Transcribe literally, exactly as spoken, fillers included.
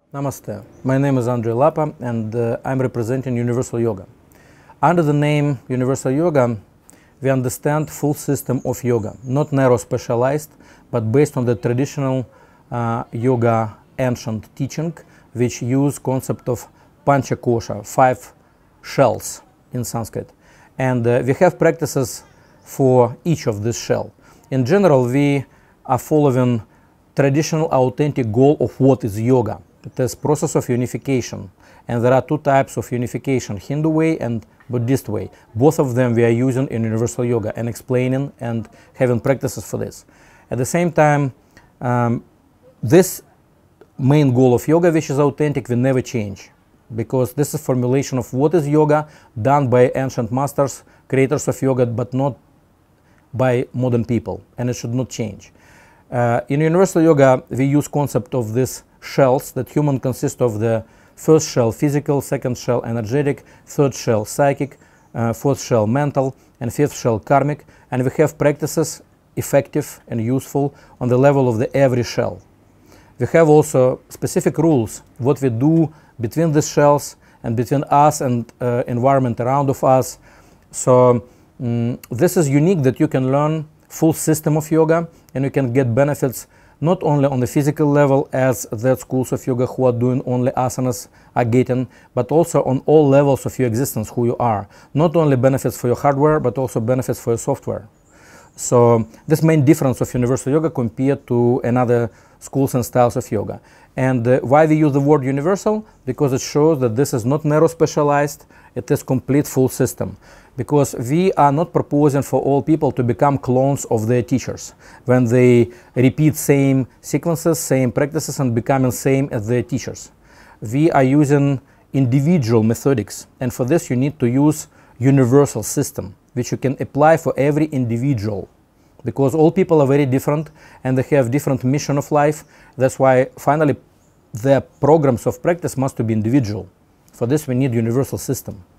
Namaste. My name is Andrey Lappa and uh, I'm representing Universal Yoga. Under the name Universal Yoga, we understand full system of yoga, not narrow specialized, but based on the traditional uh, yoga ancient teaching, which use concept of pancha kosha, five shells in Sanskrit. And uh, we have practices for each of this shell. In general, we are following traditional authentic goal of what is yoga. It is process of unification, and there are two types of unification, Hindu way and Buddhist way. Both of them we are using in Universal Yoga and explaining and having practices for this. At the same time, um, this main goal of yoga, which is authentic, will never change, because this is formulation of what is yoga done by ancient masters, creators of yoga, but not by modern people, and it should not change. Uh, in Universal Yoga, we use concept of these shells, that human consists of the first shell physical, second shell energetic, third shell psychic, uh, fourth shell mental, and fifth shell karmic, and we have practices effective and useful on the level of the every shell. We have also specific rules, what we do between the shells and between us and uh, environment around of us. So um, this is unique, that you can learn full system of yoga and you can get benefits not only on the physical level, as that schools of yoga who are doing only asanas are getting, but also on all levels of your existence, who you are. Not only benefits for your hardware, but also benefits for your software. So this main difference of Universal Yoga compared to another schools and styles of yoga. And uh, why we use the word universal? Because it shows that this is not narrow specialized, it is complete full system. Because we are not proposing for all people to become clones of their teachers when they repeat same sequences, same practices, and becoming same as their teachers. We are using individual methodics, and for this you need to use universal system, which you can apply for every individual, because all people are very different and they have different mission of life. That's why finally their programs of practice must be individual. For this we need universal system.